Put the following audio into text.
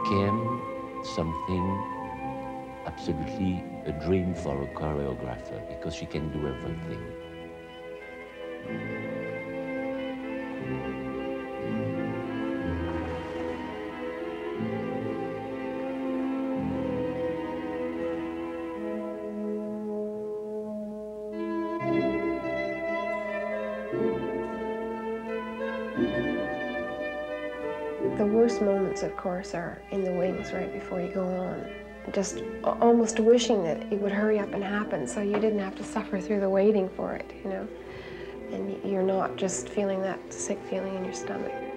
became something absolutely a dream for a choreographer because she can do everything. The worst moments, of course, are in the wings right before you go on. Just almost wishing that it would hurry up and happen so you didn't have to suffer through the waiting for it, you know? And you're not just feeling that sick feeling in your stomach.